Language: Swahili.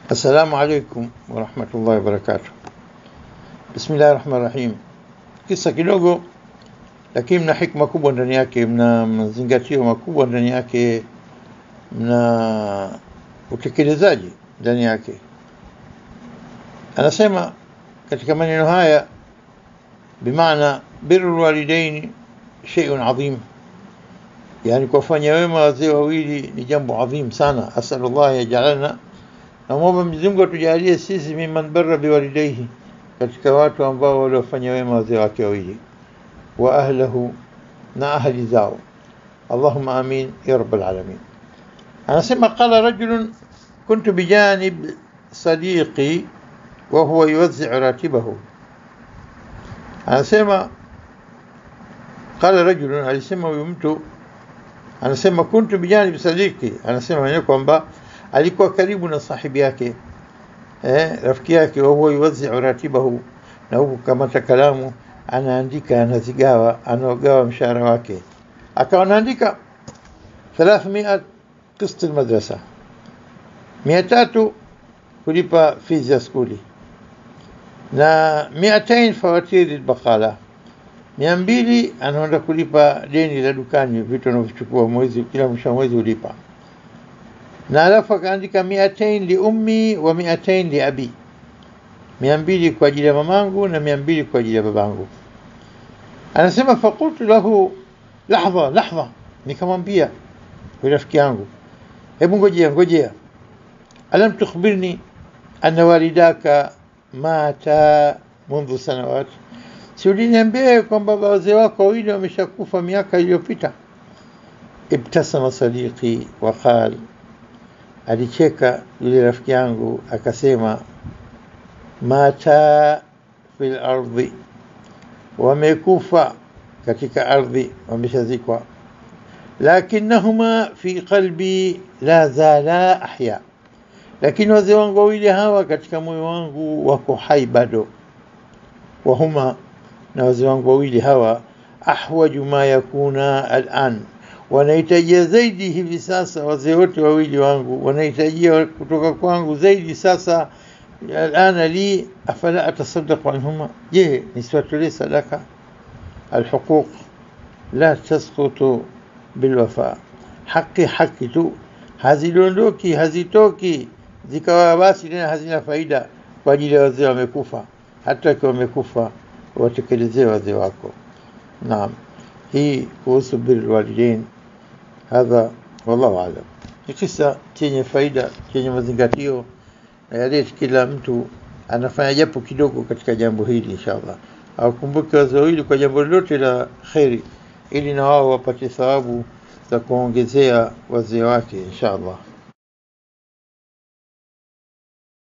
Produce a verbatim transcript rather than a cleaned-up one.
Assalamu alaikum warahmatullahi wabarakatuh. Bismillahir rahmanir rahim. Kisa kidogo lakini mna hikma kubwa ndani yake, mna mazingatio makubwa ndani yake, mna utekelezaji ndani yake. Anasema katika maneno haya, bimaana birrul walidaini shay'un adhim, yani kufanya wema wazee wawili ni jambo adhim sana. Asallallahu yajalana, na Mungu Mwenyezi Mungu atujalie sisi mimman barra biwalidayhi, katika watu ambao waliofanya wema wazee wake wawili, wa ahlahu, na ahli zao. Allahumma amin ya rabbal alamin. Anasema qala rajulun kuntu bijanib sadiqi wa huwa yuwazzi'u ratibahu. Anasema qala rajulun, alisema huyu mtu, anasema kuntu bijanib sadiqi, anasema mwenyewe kwamba alikuwa karibu na sahibi yake, eh, rafiki yake, wa huwa yuwazzi'u ratibahu, na huku kama kalamu anaandika, anazigawa, anaogawa mshahara wake. Akawa anaandika thalathmia qist almadrasa, mia tatu kulipa fees ya skuli, na miatain fawatir albaqala, mia mbili anaenda kulipa deni la dukani, vitu anavyochukua mwezi, kila mwisho mwezi ulipa. Na alafu akaandika miatain li ummi wa miatain li abi, mia mbili kwa ajili ya mamangu na mia mbili kwa ajili ya babangu. Anasema faqultu lahu lahdha lahdha, nikamwambia kwa rafiki yangu, hebu ngojea ngojea, alam tukhbirni anna walidaka mata mundu sanawat, si uliniambia kwamba wazee wako wawili wameshakufa miaka iliyopita? Ibtasama sadiqi wa qala, alicheka yule rafiki yangu akasema, mata fil ardhi, wamekufa katika ardhi, wameshazikwa, lakinnahuma fi qalbi la zala ahya, lakini wazee wangu wawili hawa katika moyo wangu wako hai bado. Wahuma, na wazee wangu wawili hawa, ahwaju ma yakuna al'an, wanahitajia zaidi hivi sasa, wazee wote wawili wangu wanahitajia kutoka kwangu zaidi sasa. Alana li afala atasaddaq anhuma, je nisiwatolee sadaka? Alhuquq la tasqutu bilwafa, haki haki tu hazidondoki, hazitoki zikawa basi tena hazina faida kwa ajili ya wazee wamekufa. Hata kwa wamekufa watekelezee wazee wako. Naam, hii kuhusu birrul walidain. Hadha wallahu a'lam. Ni kisa chenye faida, chenye mazingatio, na yale kila mtu anafanya japo kidogo katika jambo hili, inshallah akumbuke wazee wawili kwa jambo lolote la khairi, ili na wao wapate thawabu za kuongezea wazee wake, inshallah.